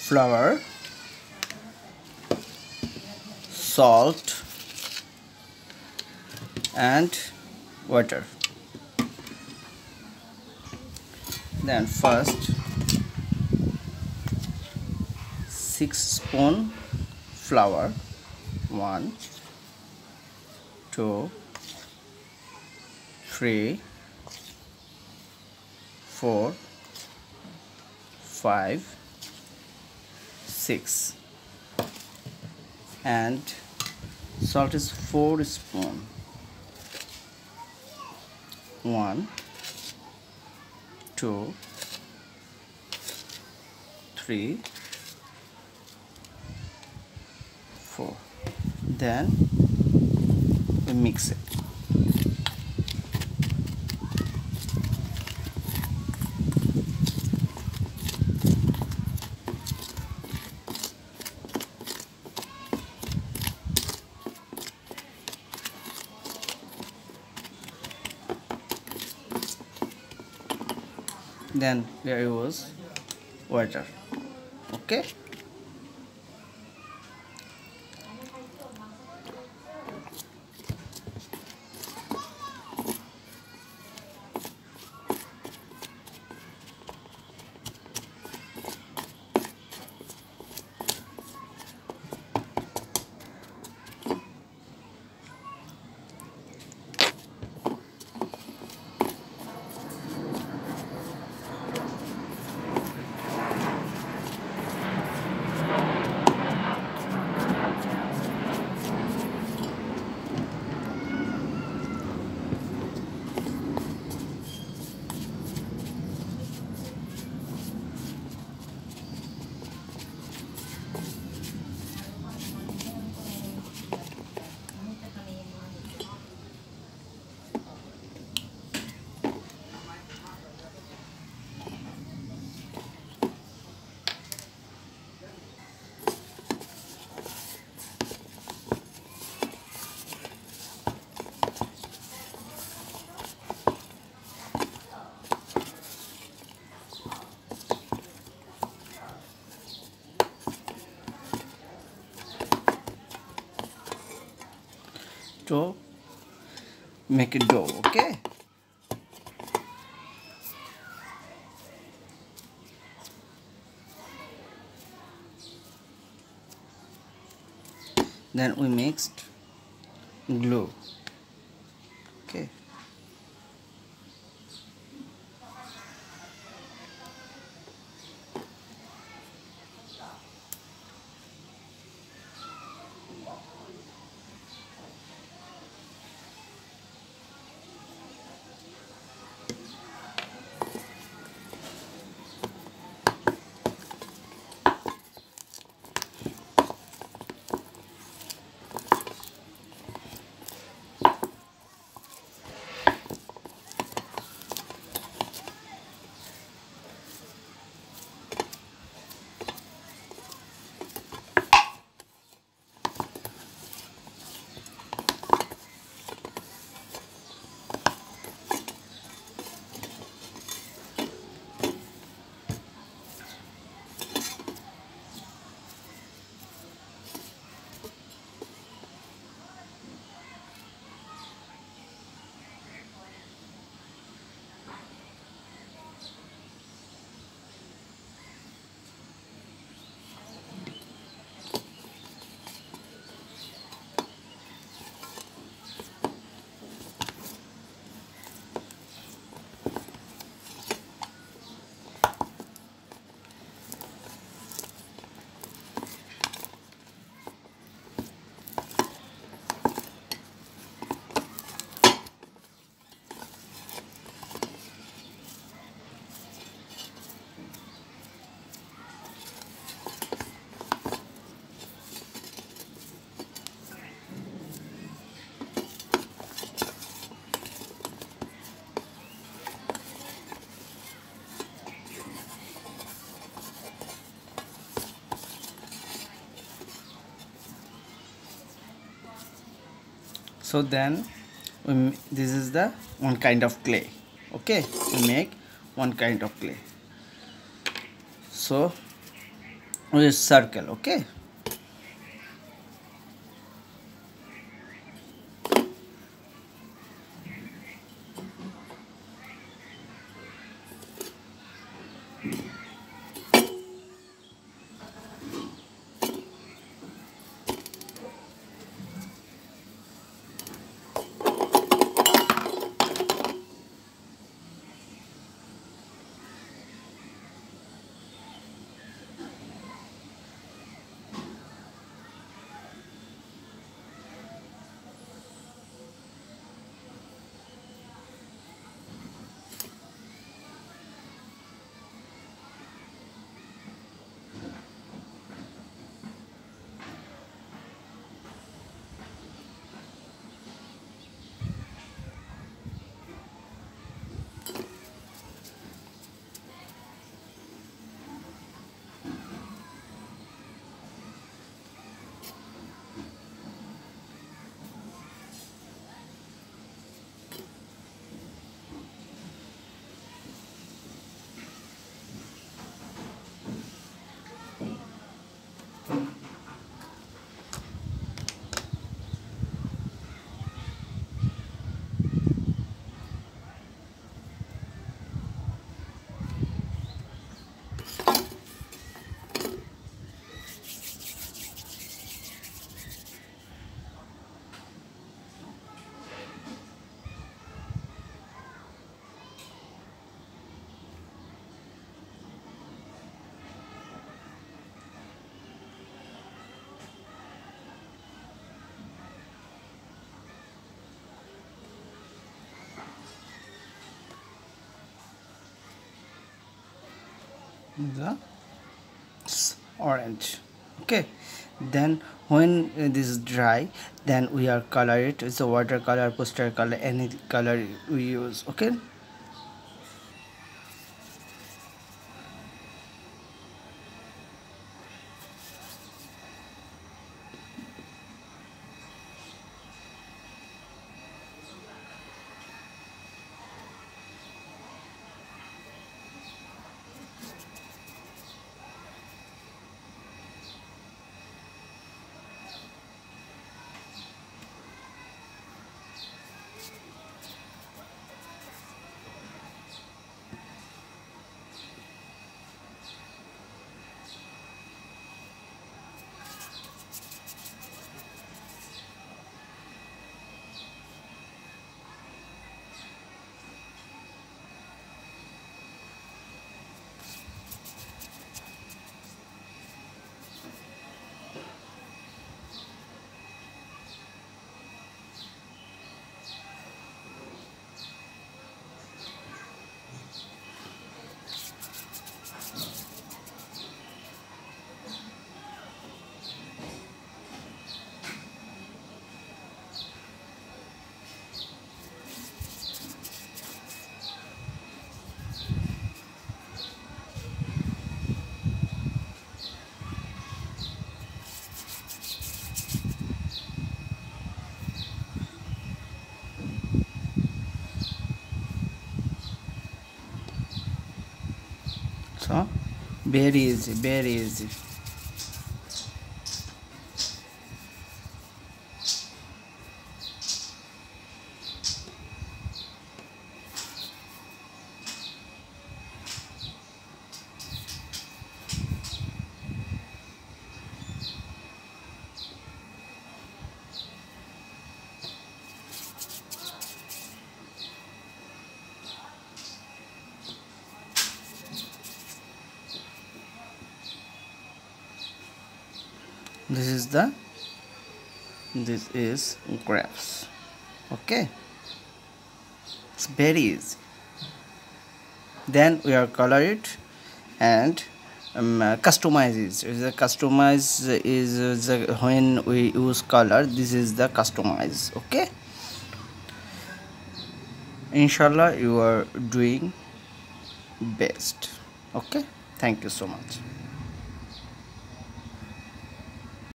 flour, salt and water. Then first 6 spoon flour, 1 2 3 4 5 6, and salt is 4 spoon, 1 2 3 4. Then we mix it. Then there was water. Okay. To make a dough. Okay. Then we mixed glue. Okay. So then this is the one kind of clay. Okay, we make one kind of clay. So with circle. Okay. The orange. Okay, then when this is dry, then we are color it. It's a watercolor, poster color, any color we use. Okay. So very easy, very easy. This is grapes. Okay, it's very easy. Then we are color it and customize it. The customize is when we use color. This is the customize. Okay, inshallah you are doing best. Okay, thank you so much.